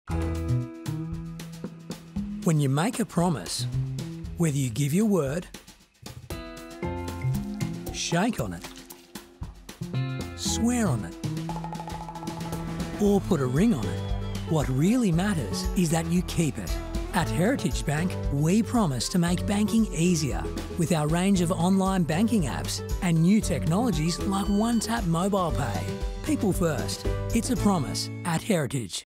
When you make a promise, whether you give your word, shake on it, swear on it, or put a ring on it, what really matters is that you keep it. At Heritage Bank, we promise to make banking easier with our range of online banking apps and new technologies like one-tap mobile pay. People first. It's a promise at Heritage.